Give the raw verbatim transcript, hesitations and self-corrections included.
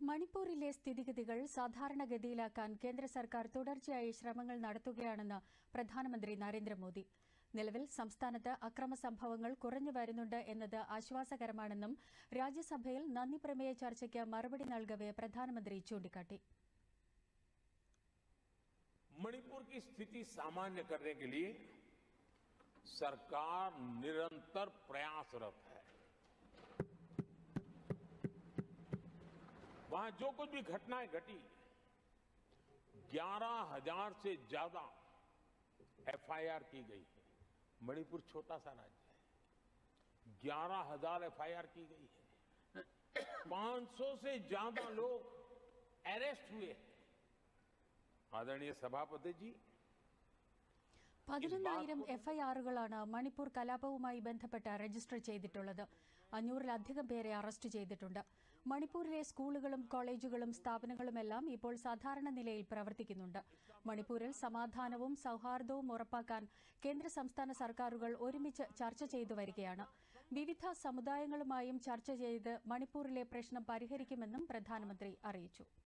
മണിപ്പൂരിലെ സ്ഥിതിഗതികൾ സാധാരണഗതിയിലാക്കാൻ കേന്ദ്ര സർക്കാർ തുടർച്ചയായി ശ്രമങ്ങൾ നടത്തുകയാണെന്ന് പ്രധാനമന്ത്രി നരേന്ദ്രമോദി. നിലവിൽ സംസ്ഥാനത്ത് അക്രമ സംഭവങ്ങൾ കുറഞ്ഞു വരുന്നുണ്ട് എന്നത് ആശ്വാസകരമാണെന്നും രാജ്യസഭയിൽ നന്ദിപ്രമേയ ചർച്ചയ്ക്ക് മറുപടി നൽകവെ പ്രധാനമന്ത്രി ചൂണ്ടിക്കാട്ടി. मणिपुर की स्थिति सामान्य करने के लिए सरकार निरंतर प्रयासरत है। वहां जो कुछ भी घटनाएं घटी, ग्यारह हजार से ज्यादा एफआईआर की गई है। मणिपुर छोटा सा राज्य है, ग्यारह हजार एफआईआर की गई है। पांच सौ से ज्यादा लोग अरेस्ट हुए हैं। आदरणीय सभापति जी, പതിനൊന്നായിരം എഫ്ഐആറുകളാണ് മണിപ്പൂർ കലാപവുമായി ബന്ധപ്പെട്ട് രജിസ്റ്റർ ചെയ്തിട്ടുള്ളത്. അഞ്ഞൂറിലധികം പേരെ അറസ്റ്റ് ചെയ്തിട്ടുണ്ട്. മണിപ്പൂരിലെ സ്കൂളുകളും കോളേജുകളും സ്ഥാപനങ്ങളുമെല്ലാം ഇപ്പോൾ സാധാരണ നിലയിൽ പ്രവർത്തിക്കുന്നുണ്ട്. മണിപ്പൂരിൽ സമാധാനവും സൌഹാർദ്ദവും ഉറപ്പാക്കാൻ കേന്ദ്ര സംസ്ഥാന സർക്കാരുകൾ ഒരുമിച്ച് ചർച്ച ചെയ്തു വരികയാണ്. വിവിധ സമുദായങ്ങളുമായും ചർച്ച ചെയ്ത് മണിപ്പൂരിലെ പ്രശ്നം പരിഹരിക്കുമെന്നും പ്രധാനമന്ത്രി അറിയിച്ചു.